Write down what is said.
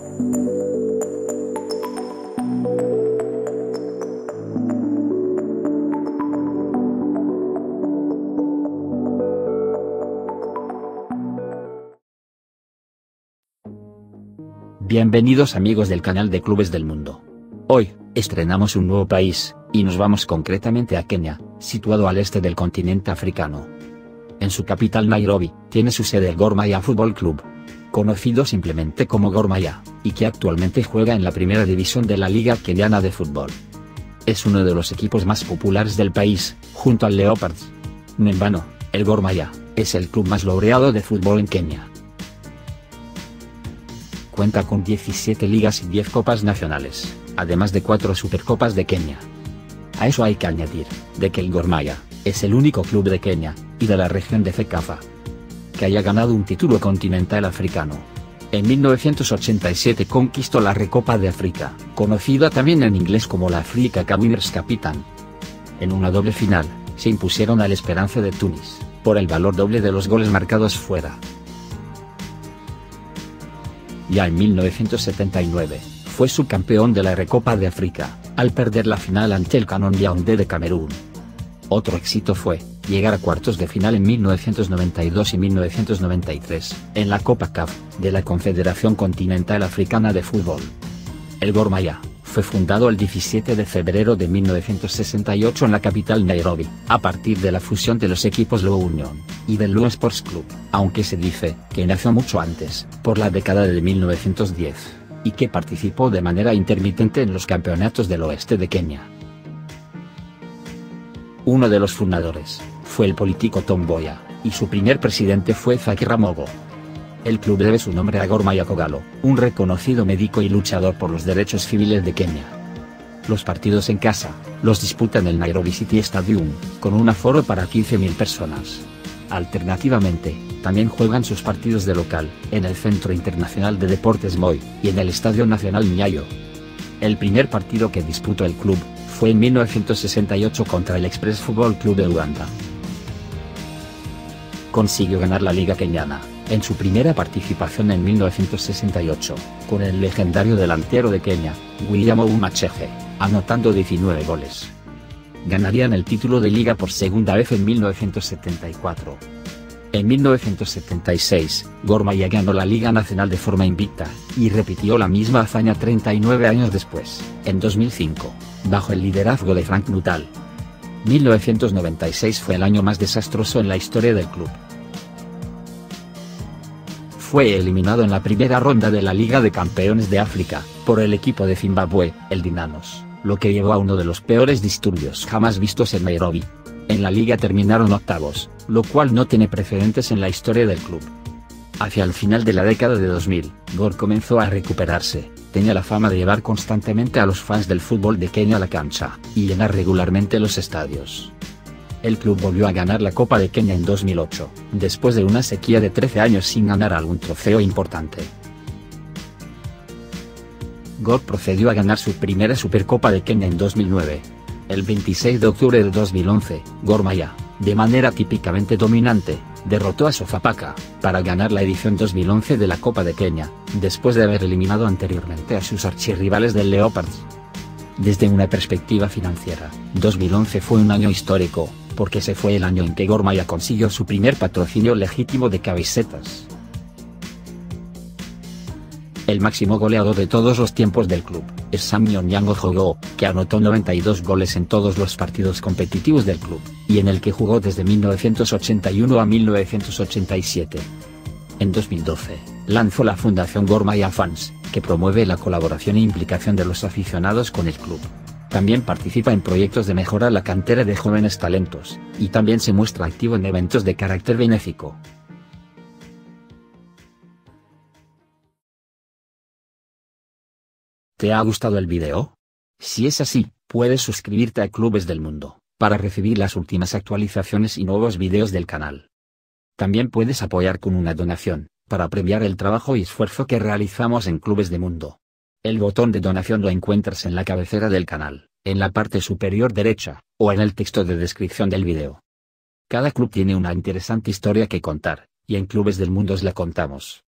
Bienvenidos amigos del canal de Clubes del Mundo. Hoy, estrenamos un nuevo país, y nos vamos concretamente a Kenia, situado al este del continente africano. En su capital Nairobi, tiene su sede el Gor Mahia Football Club, conocido simplemente como Gor Mahia, y que actualmente juega en la primera división de la Liga Keniana de Fútbol. Es uno de los equipos más populares del país, junto al Leopards. No en vano, el Gor Mahia es el club más laureado de fútbol en Kenia. Cuenta con 17 ligas y 10 copas nacionales, además de 4 supercopas de Kenia. A eso hay que añadir, de que el Gor Mahia es el único club de Kenia, y de la región de CECAFA, que haya ganado un título continental africano. En 1987 conquistó la Recopa de África, conocida también en inglés como la Africa Cup Winners' Cup. En una doble final, se impusieron al Esperance de Túnez, por el valor doble de los goles marcados fuera. Ya en 1979, fue subcampeón de la Recopa de África, al perder la final ante el Canon Yaoundé de Camerún. Otro éxito fue llegar a cuartos de final en 1992 y 1993, en la Copa CAF, de la Confederación Continental Africana de Fútbol. El Gor Mahia fue fundado el 17 de febrero de 1968 en la capital Nairobi, a partir de la fusión de los equipos Luo Union y del Luo Sports Club, aunque se dice que nació mucho antes, por la década de 1910, y que participó de manera intermitente en los campeonatos del oeste de Kenia. Uno de los fundadores fue el político Tom Mboya, y su primer presidente fue Zaki Ramogo. El club debe su nombre a Gor Mahia Kogalo, un reconocido médico y luchador por los derechos civiles de Kenia. Los partidos en casa los disputa en el Nairobi City Stadium, con un aforo para 15.000 personas. Alternativamente, también juegan sus partidos de local, en el Centro Internacional de Deportes Moi, y en el Estadio Nacional Nyayo. El primer partido que disputó el club fue en 1968 contra el Express Football Club de Uganda. Consiguió ganar la Liga Keniana, en su primera participación en 1968, con el legendario delantero de Kenia, William Oumachehe, anotando 19 goles. Ganarían el título de liga por segunda vez en 1974. En 1976, Gor Mahia ganó la Liga Nacional de forma invicta, y repitió la misma hazaña 39 años después, en 2005, bajo el liderazgo de Frank Nuttall. 1996 fue el año más desastroso en la historia del club. Fue eliminado en la primera ronda de la Liga de Campeones de África, por el equipo de Zimbabue, el Dinanos, lo que llevó a uno de los peores disturbios jamás vistos en Nairobi. En la liga terminaron octavos, lo cual no tiene precedentes en la historia del club. Hacia el final de la década de 2000, Gor comenzó a recuperarse, tenía la fama de llevar constantemente a los fans del fútbol de Kenia a la cancha, y llenar regularmente los estadios. El club volvió a ganar la Copa de Kenia en 2008, después de una sequía de 13 años sin ganar algún trofeo importante. Gor procedió a ganar su primera Supercopa de Kenia en 2009. El 26 de octubre de 2011, Gor Mahia, de manera típicamente dominante, derrotó a Sofapaka, para ganar la edición 2011 de la Copa de Kenia, después de haber eliminado anteriormente a sus archirrivales del Leopards. Desde una perspectiva financiera, 2011 fue un año histórico, porque ese fue el año en que Gor Mahia consiguió su primer patrocinio legítimo de camisetas. El máximo goleador de todos los tiempos del club es Sammy Onyango Jogo, que anotó 92 goles en todos los partidos competitivos del club, y en el que jugó desde 1981 a 1987. En 2012, lanzó la Fundación Gor Mahia Fans, que promueve la colaboración e implicación de los aficionados con el club. También participa en proyectos de mejora la cantera de jóvenes talentos, y también se muestra activo en eventos de carácter benéfico. ¿Te ha gustado el video? Si es así, puedes suscribirte a Clubes del Mundo, para recibir las últimas actualizaciones y nuevos videos del canal. También puedes apoyar con una donación, para premiar el trabajo y esfuerzo que realizamos en Clubes del Mundo. El botón de donación lo encuentras en la cabecera del canal, en la parte superior derecha, o en el texto de descripción del video. Cada club tiene una interesante historia que contar, y en Clubes del Mundo os la contamos.